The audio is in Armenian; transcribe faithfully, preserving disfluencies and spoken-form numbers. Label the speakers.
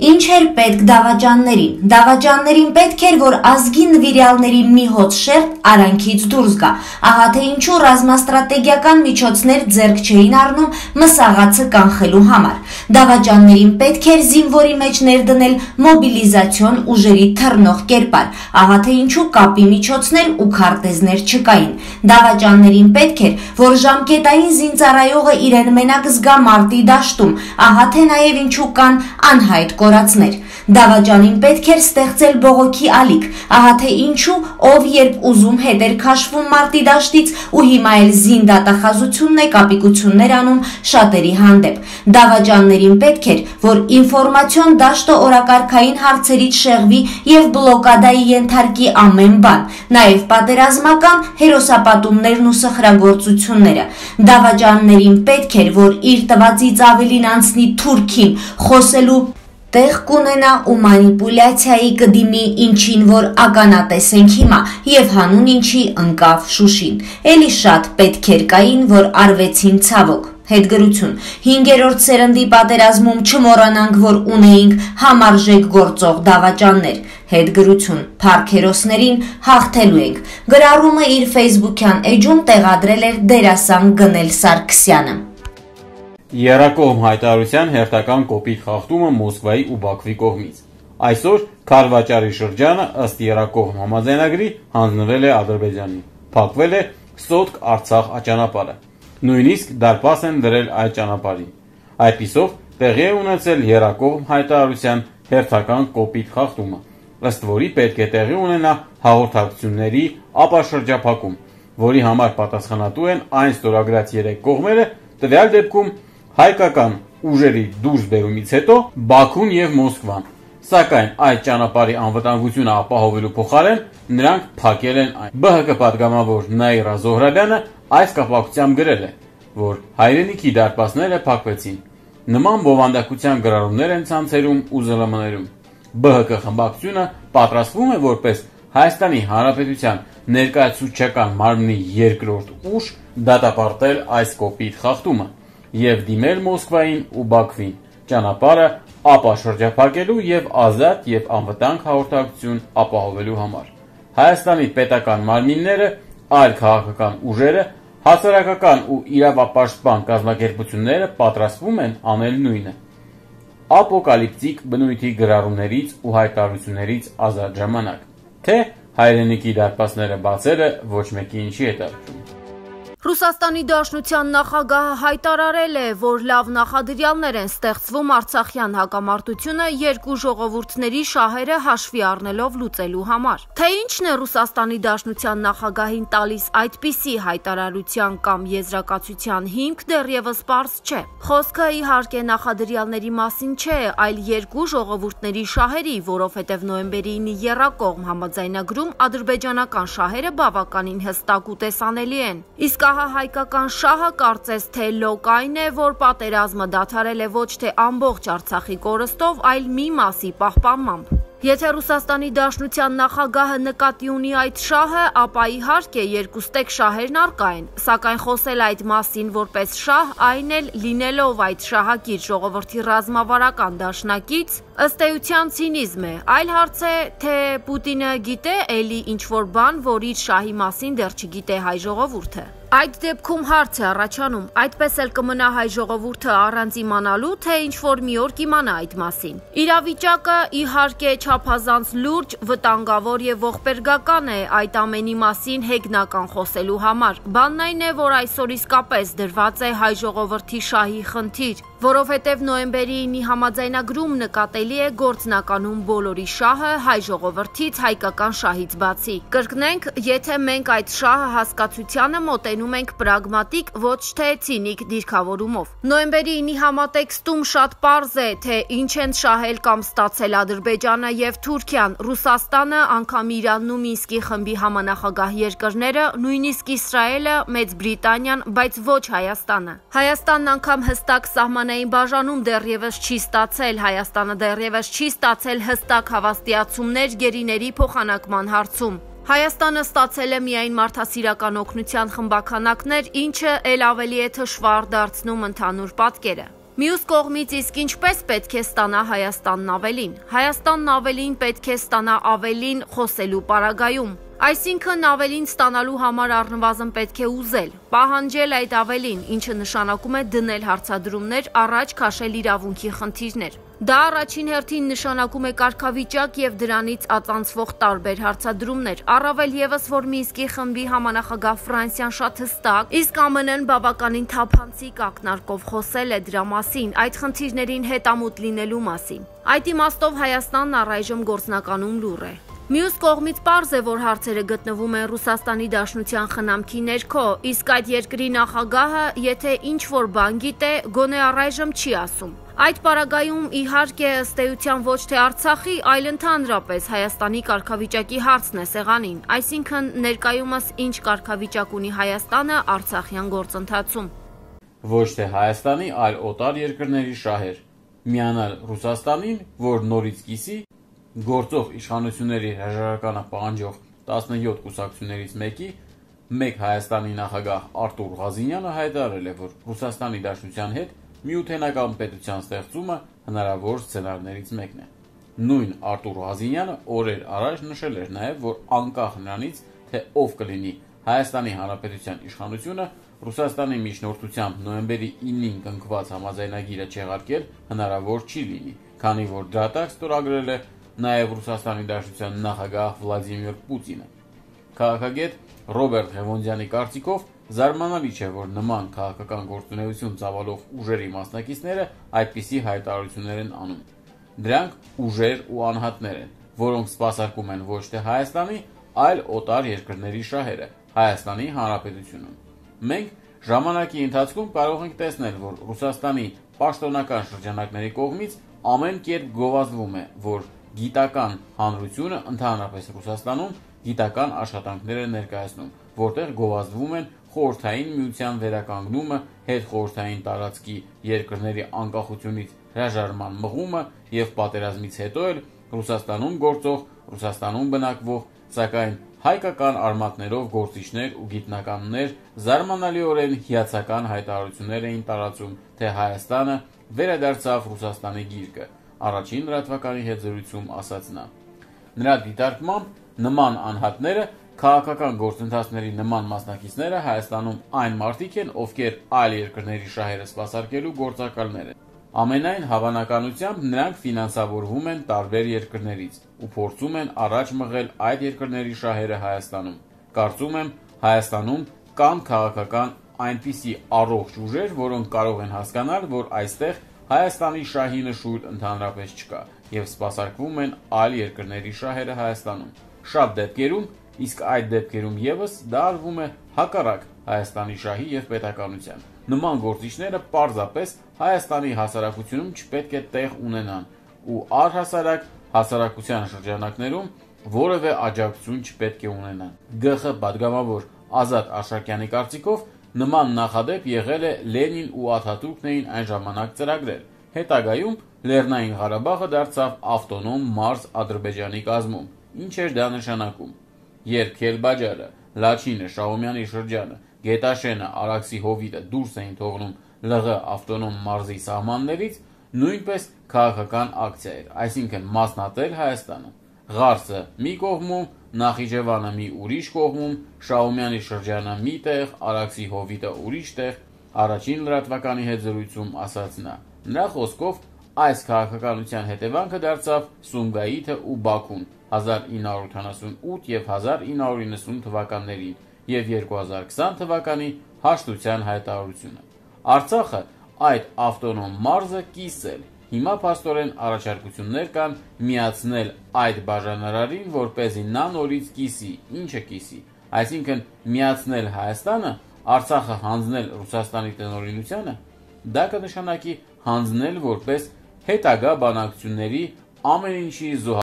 Speaker 1: Ինչ էր պետք դավաճաններին։ Դավաճաններին պետք էր, որ ազգի նվիրյալների մի հոտ շերտ արանքից դուրս գա։ Ահա թե ինչու ռազմաստրատեգիական միջոցներ ձեռք չէին առնում մսաղացը կանխելու համար։ Դավաճաններին պետք էր զինվորի մեջ ներդնել մոբիլիզացիոն ուժերի թռնող կերպար։ Ահա թե ինչու կապի միջոցներ ու քարտեզներ չկային։ Դավաճաններին պետք էր, որ ժամկետային զինծառայողը իրեն մենակ զգա մարտի դաշտում։ Ահա թե նաև ինչու կան անհայտ կորածներ։ Դավաճանին պետք էր ստեղծել բողոքի ալիք, ահա թե ինչու ով երբ ուզում հետ էր քաշվում մարտի դաշտից ու հիմա էլ զին դատախազությունն է կապիկություններ անում շատերի հանդեպ։ Դավաճաններին պետք էր, որ ինֆորմացիոն դաշտը օրակարգային հարցերից շեղվի եւ բլոկադայի ենթարկի ամեն բան, նաեւ պատերազմական հերոսապատումներն ու սխրագործությունները։ Դավաճաններին պետք էր, որ իր տվածից ավելին անցնի Թուրքին խոսելու տեղ կունենա ու մանիպուլյացիայի կդիմի ինչին, որ ականատես ենք հիմա եւ հանուն ինչի ընկավ Շուշին։ Էլի շատ պետքեր կային, որ արվեցին ցավոք։ Հետգրություն։ Հինգերորդ սերնդի պատերազմում չմոռանանք, որ ունեինք համարժեք գործող դավաճաններ։ Հետգրություն։ Փառք հերոսներին հաղթելու ենք։ Գրառումը իր ֆեյսբուքյան էջում տեղադրել էր դերասան Գնել Սարգսյանը։
Speaker 2: Եռակողմ հայտարարության հերթական կոպիտ խախտումը Մոսկվայի ու Բաքվի կողմից։ Այսօր Քարվաճարի շրջանը ըստ եռակողմ համաձայնագրի հանձնվել է Ադրբեջանին։ Փակվել է Սոտք Արցախ ճանապարհը։ Նույնիսկ դարպաս են դրել այդ ճանապարհին։ Այդպիսով տեղի է ունեցել եռակողմ հայտարարության հերթական կոպիտ խախտումը, ըստ որի պետք է տեղի ունենա հաղորդակցությունների ապաշրջափակում, որի համար պատասխանատու են այն ստորագրած երեք կողմերը, տվյալ դեպքում հայկական ուժերի դուրս բերումից հետո Բաքուն եւ Մոսկվան, սակայն այդ ճանապարհի անվտանգությունը ապահովելու փոխարեն նրանք փակել են այն։ Բ Հ Կ պատգամավոր Նաիրա Զոհրաբյանը այս կապակցությամբ գրել է, որ հայրենիքի դարպասները փակվեցին։ Նման բովանդակության գրառումներ են ցանցերում ու Զ Լ Մ-ներում։ Բ Հ Կ խմբակցությունը պատրաստվում է որպես Հայաստանի Հանրապետության ներկայացուցչական մարմնի երկրորդ ուժ դատապարտել այս կոպիտ խախտումը եւ դիմել Մոսկվային ու Բաքվին ճանապարհը ապաշրջափակելու եւ ազատ եւ անվտանգ հաղորդակցություն ապահովելու համար։ Հայաստանի պետական մարմինները, այլ քաղաքական ուժերը, հասարակական ու իրավապաշտպան կազմակերպությունները պատրաստվում են անել նույնը։ Ապոկալիպտիկ բնույթի գրառումներից ու հայտարարություններից ազատ ժամանակ, թե հայրենիքի դարպասները բացելը ոչ մեկի ինչի հետաքրքրում։
Speaker 3: Ռուսաստանի Դաշնության նախագահը հայտարարել է, որ լավ նախադրյալներ են ստեղծվում Արցախյան հակամարտությունը երկու ժողովուրդների շահերը հաշվի առնելով լուծելու համար։ Թե ինչն է Ռուսաստանի Դաշնության նախագահին տալիս այդպիսի հայտարարության կամ եզրակացության հիմք, դեռևս պարզ չէ։ Խոսքը իհարկե նախադրյալների մասին չէ, այլ երկու ժողովուրդների շահերի, որովհետև նոյեմբերի ինը եռակողմ համաձայնագրում ադրբեջանական շահերը բավականին հստակ ու տեսանելի են։ Իսկ ահա հայկական շահը կարծես թե լոկ այն է, որ պատերազմը դադարել է ոչ թե ամբողջ Արցախի կորստով, այլ մի մասի պահպանմամբ։ Եթե Ռուսաստանի Դաշնության նախագահը նկատի ունի այդ շահը, ապա իհարկե երկուստեք շահերն առկա են, սակայն խոսել այդ մասին որպես շահ, այն էլ լինելով այդ շահակիր ժողովրդի ռազմավարական դաշնակից, ըստ էության ցինիզմ է։ Այլ հարց է, թե Պուտինը գիտե էլի ինչ-որ բան, որ իր շահի մասին դեռ չգիտե հայ ժողովուրդը։ Այդ դեպքում հարց է առաջանում, այդպես էլ կմնա հայ ժողովուրդը առանց իմանալու, թե ինչ-որ մի օր կիմանա այդ մասին։ Իրավիճակը իհարկե չափազանց լուրջ, վտանգավոր եւ ողբերգական է այդ ամենի մասին հեգնական խոսելու համար։ Բանն այն է, որ այսօր իսկապես դրված է հայ ժողովրդի շահի խնդիր, որովհետև նոյեմբերի ինի համաձայնագրում նկատելի է գործնականում բոլորի շահը հայ ժողովրդից հայկական շահից բացի։ Կրկնենք, եթե մենք այդ շահը հասկացությանը մոտենում ենք պրագմատիկ, ոչ թե ցինիկ դիրքավորումով։ Նոյեմբերի ինի համատեքստում շատ պարզ է, թե ինչ են շահել կամ ստացել Ադրբեջանը եւ Թուրքիան, Ռուսաստանը, անգամ Իրանն ու Մինսկի խմբի համանախագահ երկրները, նույնիսկ Իսրայելը, Մեծ Բրիտանիան, բայց ոչ Հայաստանը։ Հայաստանն անգամ հստակ սահմանային բաժանում դեռևս չի ստացել, Հայաստանը դեռևս չի ստացել հստակ հավաստիացումներ գերիների փոխանակման հարցում։ Հայաստանը ստացել է միայն մարդասիրական օգնության խմբաքանակներ, ինչը ել ավելի է թշվառ դարձնում ընդհանուր պատկերը։ Մյուս կողմից իսկ ինչպես պետք է ստանա Հայաստանն ավելին։ Հայաստանն ավելին պետք է ստանա ավելին խոսելու պարագայում։ Այսինքն ավելին ստանալու համար առնվազն պետք է ուզել, պահանջել այդ ավելին, ինչը նշանակում է դնել հարցադրումներ, առաջ քաշել իրավունքի խնդիրներ։ Դա առաջին հերթին նշանակում է կարգավիճակ եւ դրանից ածանցվող տարբեր հարցադրումներ, առավել եւս որ Մինսկի խմբի համանախագահ Ֆրանսիան շատ հստակ, իսկ ԱՄՆ-ն բավականին թափանցիկ ակնարկով խոսել է դրա մասին, այդ խնդիրներին հետամուտ լինելու մասին։ Այդ իմաստով Հայաստանն առայժմ գործնականում լուռ է։ Մյուս կողմից պարզ է, որ հարցերը գտնվում են Ռուսաստանի Դաշնության խնամքի ներքո, իսկ այդ երկրի նախագահը, եթե ինչ-որ բան գիտե, գոնե առայժմ չի ասում։ Այդ պարագայում իհարկե ըստ էության ոչ թե Արցախի, այլ ընդհանրապես Հայաստանի կարգավիճակի հարցն է սեղանին, այսինքն ներկայումս ինչ կարգավիճակ ունի Հայաստանը արցախյան գործընթացում։
Speaker 2: Ոչ թե Հայաստանի, այլ օտար երկրների շահեր։ Միանալ Ռուսաստանին, որ նորից կիսի գործող իշխանությունների հրաժարականը պահանջող տասնյոթ կուսակցություններից մեկի, մեկ Հայաստանի նախագահ Արտուր Ղազինյանը հայտարարել է, որ Ռուսաստանի Դաշնության հետ միութենական պետության ստեղծումը հնարավոր սցենարներից մեկն է։ Նույն Արտուր Ղազինյանը օրեր առաջ նշել էր նաև, որ անկախ նրանից, թե ով կլինի Հայաստանի Հանրապետության իշխանությունը, Ռուսաստանի միջնորդությամբ նոյեմբերի ինին կնքված համաձայնագիրը չեղարկել հնարավոր չի լինի, քանի որ դրատակ ստորագրել է նաև Ռուսաստանի Դաշնության նախագահ Վլադիմիր Պուտինը։ Քաղաքագետ Ռոբերտ Ղևոնդյանի կարծիքով զարմանալի չէ, որ նման քաղաքական գործունեություն ծավալող ուժերի մասնակիցները այդպիսի հայտարարություններ են անում։ Դրանք ուժեր ու անհատներ են, որոնք սպասարկում են ոչ թե Հայաստանի, այլ օտար երկրների շահերը Հայաստանի Հանրապետությունում։ Մենք ժամանակի ընթացքում կարող ենք տեսնել, որ Ռուսաստանի պաշտոնական շրջանակների կողմից ամեն կերպ գովազդվում է, որ գիտական հանրությունը ընդհանրապես Ռուսաստանում գիտական աշխատանքներ է ներկայացնում, որտեղ գովազդվում են խորհրդային միության վերականգնումը, հետխորհրդային տարածքի երկրների անկախությունից հրաժարման մղումը եւ պատերազմից հետո էլ Ռուսաստանում գործող, Ռուսաստանում բնակվող, սակայն հայկական արմատներով գործիչներ ու գիտնականներ զարմանալիորեն հիացական հայտարարություններ էին տարածում, թե Հայաստանը վերադարձավ Ռուսաստանի գիրկը, առաջին լրատվականի հետ զրույցում ասաց նա։ Նրա դիտարկմամբ նման անհատները քաղաքական գործընթացների նման մասնակիցները Հայաստանում այն մարդիկ են, ովքեր այլ երկրների շահերը սպասարկելու գործակալներ են։ Ամենայն հավանականությամբ նրանք ֆինանսավորվում են տարբեր երկրներից ու փորձում են առաջ մղել այդ երկրների շահերը Հայաստանում։ Կարծում եմ, Հայաստանում կան քաղաքական այնպիսի առողջ ուժեր, որոնք կարող են հասկանալ, որ այստեղ Հայաստանի շահի նշույլ ընդհանրապես չկա եւ սպասարկվում են այլ երկրների շահերը Հայաստանում։ Շատ դեպքերում, իսկ այդ դեպքերում եւս դա արվում է հակառակ Հայաստանի շահի եւ պետականության։ Նման գործիչները պարզապես Հայաստանի հասարակությունում չպետք է տեղ ունենան ու առհասարակ հասարակության շրջանակներում որևէ աջակցություն չպետք է ունենան։ ԳԽ պատգամավոր Ազատ Աշակյանի կարծիքով նման նախադեպ եղել է Լենին ու Աթաթուրքն էին այն ժամանակ ծրագրել։ Հետագայում Լեռնային Ղարաբաղը դարձավ ավտոնոմ մարզ Ադրբեջանի կազմում։ Ինչ էր դա նշանակում։ Երբ Քելբաջարը, Լաչինը, Շահումյանի շրջանը, Գետաշենը, Արաքսի հովիտը դուրս էին թողնում ԼՂ ավտոնոմ մարզի սահմաններից, նույնպես քաղաքական ակցիա էր, այսինքն մասնատել Հայաստանը։ Ղարսը մի կողմում, Նախիջևանը մի ուրիշ կողմում, Շահումյանի շրջանը մի տեղ, Արաքսի հովիտը ուրիշ տեղ, առաջին լրատվականի հետ զրույցում ասաց նա։ Նրա խոսքով այս քաղաքականության հետևանքը դարձավ Սումգայիթը ու Բաքուն հազար ինը հարյուր ութանասունութ եւ հազար ինը հարյուր իննսուն թվականներին եւ երկու հազար քսան թվականի հաշտության հայտարարությունը։ Արցախը այդ ավտոնոմ մարզը կիսել։ Հիմա փաստորեն առաջարկություններ կան միացնել այդ բաժանարարին, որպեսզի նա նորից կիսի, ինչը կիսի, այսինքն միացնել Հայաստանը, Արցախը հանձնել Ռուսաստանի տնօրինությանը, դա կնշանակի հանձնել որպես հետագա բանակցությունների ամեն ինչի զոհ